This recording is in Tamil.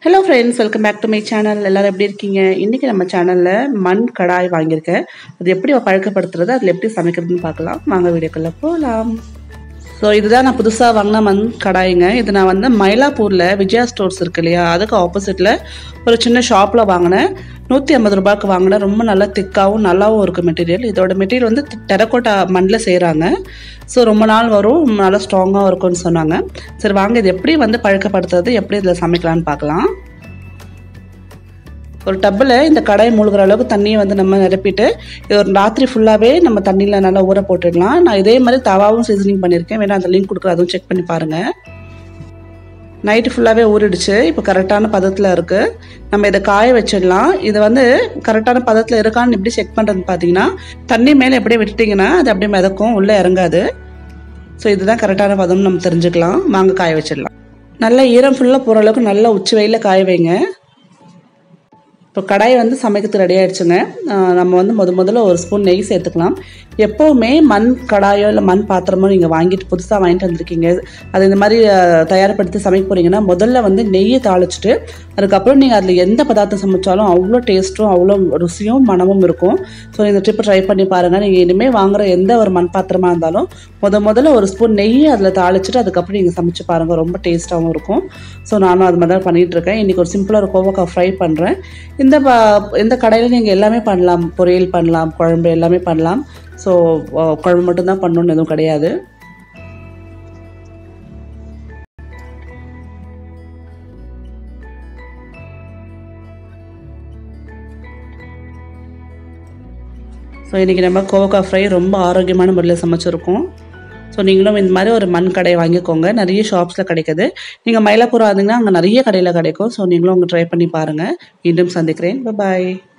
Hello friends, welcome back to my channel. எல்லாரும் எப்படி இருக்கீங்க? இன்னைக்கு நம்ம சேனல்ல மண் கடாய் வாங்கியிருக்கேன். அது எப்படி பழக்கப்படுத்துறது, அதில் எப்படி சமைக்கிறதுன்னு பார்க்கலாம். வாங்க வீடியோக்குள்ள போகலாம். ஸோ இதுதான் நான் புதுசாக வாங்கின மண் கடாய்ங்க. இது நான் வந்து மயிலாப்பூரில் விஜயா ஸ்டோர்ஸ் இருக்கு இல்லையா, அதுக்கு ஆப்போசிட்டில் ஒரு சின்ன ஷாப்பில் வாங்கினேன். 150 ரூபாய்க்கு வாங்கினேன். ரொம்ப நல்லா திக்காகவும் நல்லாவும் இருக்குது மெட்டீரியல். இதோட மெட்டீரியல் வந்து டெரக்கோட்டா மண்ணில் செய்கிறாங்க. ஸோ ரொம்ப நாள் வரும், நல்லா ஸ்ட்ராங்காகவும் இருக்கும்னு சொன்னாங்க. சரி வாங்க இது எப்படி வந்து பழக்கப்படுத்துறது, எப்படி இதில் சமைக்கலான்னு பார்க்கலாம். ஒரு டப்பில் இந்த கடாய் மூழ்கிற அளவுக்கு தண்ணியை வந்து நம்ம நிரப்பிட்டு இது ஒரு ராத்திரி ஃபுல்லாகவே நம்ம தண்ணியில் நல்லா ஊற போட்டுடலாம். நான் இதே மாதிரி தவாவும் சீசனிங் பண்ணியிருக்கேன், வேணா அந்த லிங்க் கொடுக்குற அதுவும் செக் பண்ணி பாருங்கள். நைட்டு ஃபுல்லாகவே ஊறிடுச்சு. இப்போ கரெக்டான பதத்தில் இருக்குது. நம்ம இதை காய வச்சிடலாம். இதை வந்து கரெக்டான பதத்தில் இருக்கான்னு எப்படி செக் பண்ணுறதுன்னு பார்த்தீங்கன்னா, தண்ணி மேலே எப்படியே விட்டுட்டிங்கன்னா அது அப்படியே மிதக்கும், உள்ளே இறங்காது. ஸோ இதுதான் கரெக்டான பதம்னு நம்ம தெரிஞ்சுக்கலாம். வாங்க காய வச்சிடலாம். நல்லா ஈரம் ஃபுல்லாக போகிற அளவுக்கு நல்லா உச்சி வெயிலில் காய வைங்க. இப்போ கடாயை வந்து சமைக்கிறதுக்கு ரெடி ஆகிடுச்சுங்க. நம்ம வந்து முதல்ல ஒரு ஸ்பூன் நெய் சேர்த்துக்கலாம். எப்போவுமே மண் கடாயோ இல்லை மண் பாத்திரமோ நீங்கள் புதுசாக வாங்கிட்டு வந்திருக்கீங்க, அது இந்த மாதிரி தயார்படுத்தி சமைக்க போகிறீங்கன்னா முதல்ல வந்து நெய்யை தாளிச்சிட்டு அதுக்கப்புறம் நீங்கள் அதில் எந்த பதார்த்தம் சமைச்சாலும் அவ்வளோ டேஸ்ட்டும் அவ்வளோ ருசியும் மனமும் இருக்கும். ஸோ இந்த ட்ரிப்பை ட்ரை பண்ணி பாருங்கள். நீங்கள் இனிமேல் வாங்குகிற எந்த ஒரு மண் பாத்திரமாக இருந்தாலும் முதல்ல ஒரு ஸ்பூன் நெய்யை அதில் தாளிச்சிட்டு அதுக்கப்புறம் நீங்கள் சமைச்சு பாருங்கள், ரொம்ப டேஸ்ட்டாகவும் இருக்கும். ஸோ நானும் அது மாதிரி தான் பண்ணிகிட்ருக்கேன். இன்றைக்கி ஒரு சிம்பிளாக ஒரு கோவக்காய் ஃப்ரை பண்ணுறேன். இந்த கடையில் நீங்கள் எல்லாமே பண்ணலாம், பொரியல் பண்ணலாம், குழம்பு எல்லாமே பண்ணலாம். ஸோ குழம்பு மட்டும்தான் பண்ணணுன்னு எதுவும் கிடையாது. ஸோ இன்றைக்கி நம்ம கோவக்காய் ஃப்ரை ரொம்ப ஆரோக்கியமான முறையில் சமைச்சிருக்கோம். ஸோ நீங்களும் இந்த மாதிரி ஒரு மண் கடையை வாங்கிக்கோங்க. நிறைய ஷாப்ஸில் கிடைக்குது. நீங்கள் மயிலாப்பூர் ஆகுதுங்கன்னா அங்கே நிறைய கடையில் கிடைக்கும். ஸோ நீங்களும் அங்கே ட்ரை பண்ணி பாருங்கள். மீண்டும் சந்திக்கிறேன். பாய்.